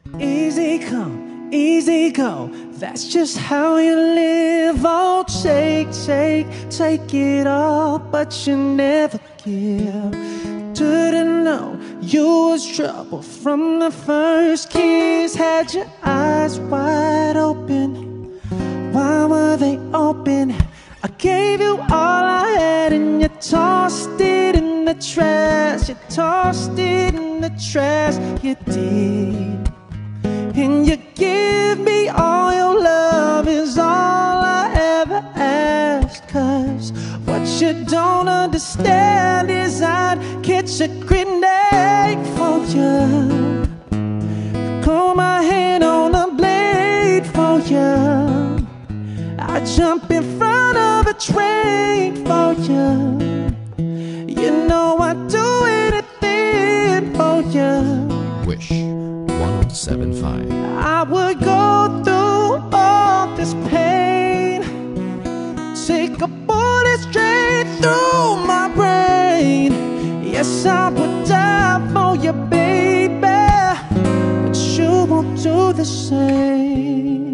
Easy come, easy go, that's just how you live. Oh, take it all, but you never give. Didn't know you was trouble from the first kiss. Had your eyes wide open, why were they open? I gave you all I had and you tossed it in the trash. You tossed it in the trash, you did. And you give me all your love is all I ever asked. Cause what you don't understand is I'd catch a grenade for you, pull my hand on the blade for you. I'd jump in front of a train for you. You know I'd do anything for you. Wish 1075. I would go through all this pain, take a bullet straight through my brain. Yes, I would die for you, baby, but you won't do the same.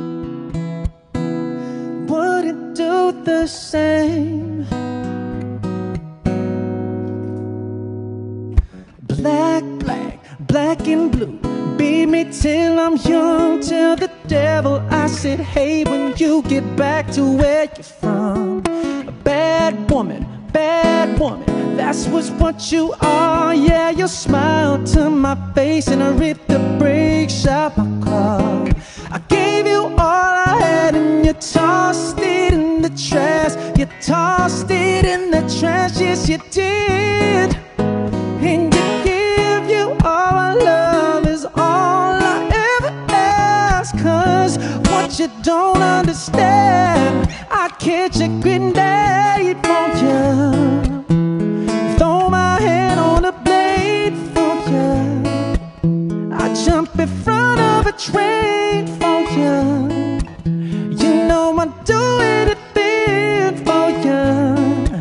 Wouldn't do the same. Black, black, black and blue, beat me till I'm young. Tell the devil I said, hey, when you get back to where you're from. A bad woman, that's what you are. Yeah, you smile to my face and I ripped the brakes out my car. I gave you all I had and you tossed it in the trash. You tossed it in the trash, yes you did. And all I love is all I ever ask. Cause what you don't understand, I catch a grenade for you, throw my hand on a blade for you. I jump in front of a train for you. You know I'd do anything for you.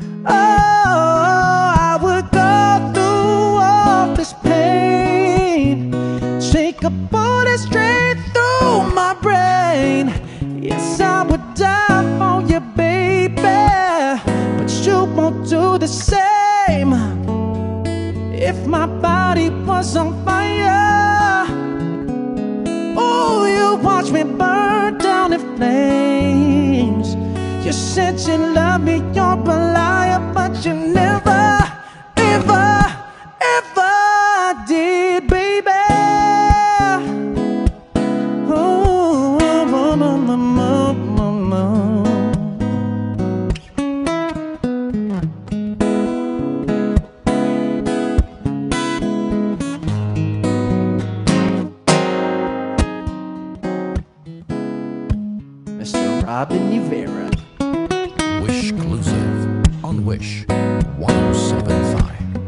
Oh, I would go through all this pain, take a bullet straight through my brain. Yes, I would die for you, baby, but you won't do the same. If my body was on fire, oh, you watch me burn down in flames. You said you love me, you're a liar, but you never, ever, ever did, baby. Oh, Mr. Robin Rivera. Wish exclusive on Wish 1075.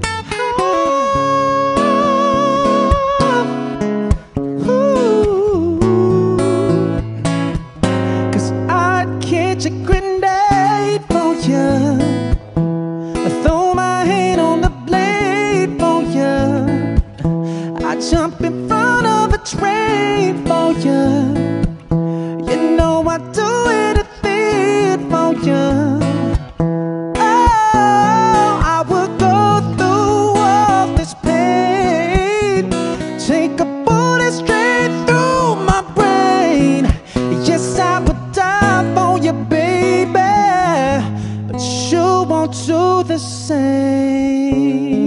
Cause I'd catch a grenade for you, I throw my hand on the blade for you. I jump in front of a train for you. You know I'd do anything for you. Oh, I would go through all this pain, take a bullet straight through my brain. Yes, I would die for you, baby, but you won't do the same.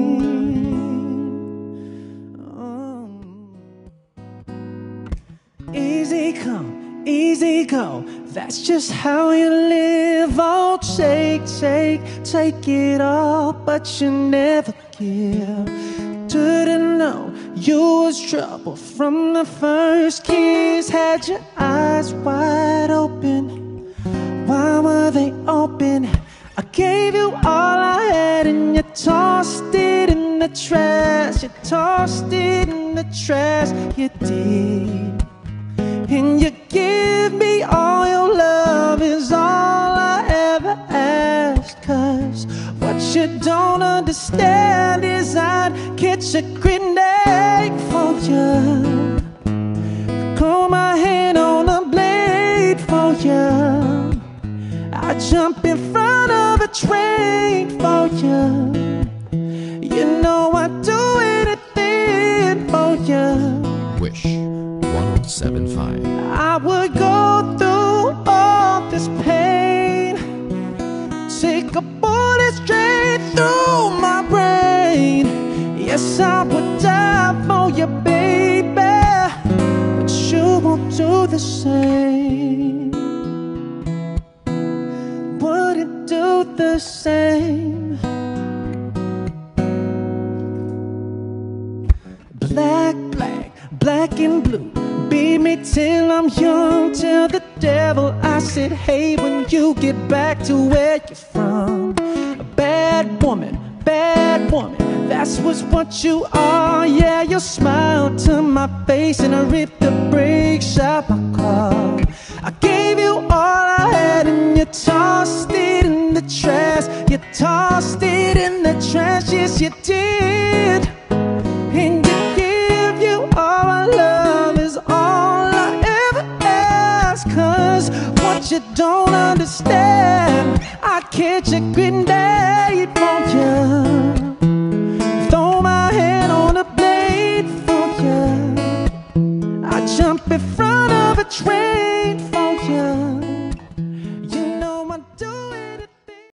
Easy come, easy go, that's just how you live. Oh, take it all, but you never give. Didn't know you was trouble from the first kiss. Had your eyes wide open, why were they open? I gave you all I had and you tossed it in the trash. You tossed it in the trash, you did. And you give me all your love is all I ever asked. Cause what you don't understand is I'd catch a grenade for you. Hold my hand on the blade for you. I jump in front of a train for you. You know I'd do anything for you. Wish 1075. I would go through all this pain, take a bullet straight through my brain. Yes, I would die for you, baby, but you won't do the same. Wouldn't do the same. Black, black, black and blue, beat me till I'm young. Tell the devil I said, hey, when you get back to where you're from. A bad woman, that's what you are. Yeah, you smiled to my face and I ripped the brakes out my car. I gave you all I had and you tossed it in the trash. You tossed it in the trash, yes you did. And all my love is all I ever ask. Cause what you don't understand, I catch a grenade for you.